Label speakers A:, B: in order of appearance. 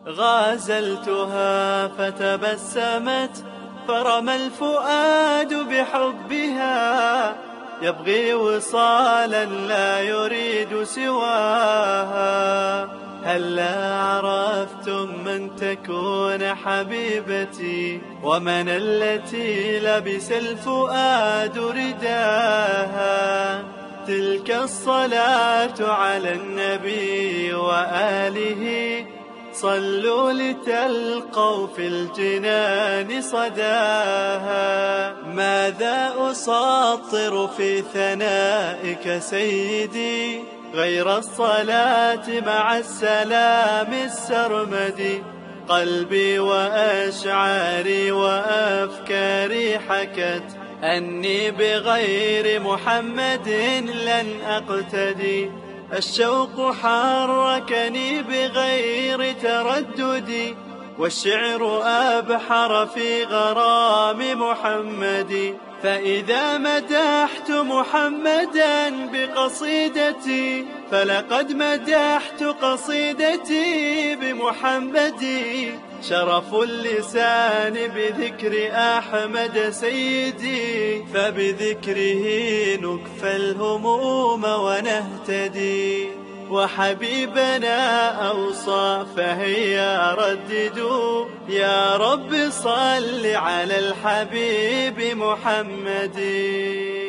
A: غازلتها فتبسمت فرمى الفؤاد بحبها، يبغي وصالا لا يريد سواها. هلا عرفتم من تكون حبيبتي، ومن التي لبس الفؤاد رداها. تلك الصلاة على النبي وآله، صلوا لتلقوا في الجنان صداها. ماذا أساطر في ثنائك سيدي، غير الصلاة مع السلام السرمدي. قلبي وأشعاري وأفكاري حكت أني بغير محمد لن أقتدي. الشوق حركني بغير تردد، والشعر أبحر في غرام محمد. فإذا مدحت محمدا بقصيدتي، فلقد مدحت قصيدتي بمحمد. شرف اللسان بذكر أحمد سيدي، فبذكره نكفى الهموم ونهتدي. وحبيبنا أوصى فهيا رددوا، يا رب صل على الحبيب محمد.